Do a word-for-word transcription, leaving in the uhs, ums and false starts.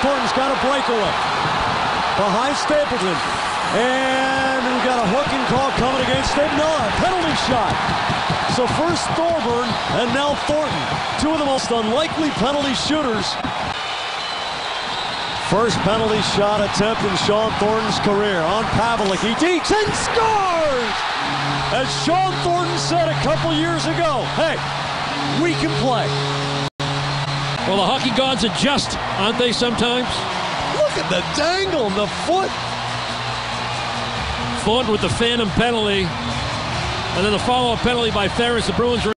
Thornton's got a breakaway behind Stapleton. And we got a hooking call coming against him. No, a penalty shot. So first Thorburn and now Thornton. Two of the most unlikely penalty shooters. First penalty shot attempt in Shawn Thornton's career on Pavlik. He deeks and scores! As Shawn Thornton said a couple years ago, hey, we can play. Well, the hockey gods adjust, aren't they, sometimes? Look at the dangle in the foot. Thornton with the phantom penalty, and then the follow-up penalty by Ferris. The Bruins are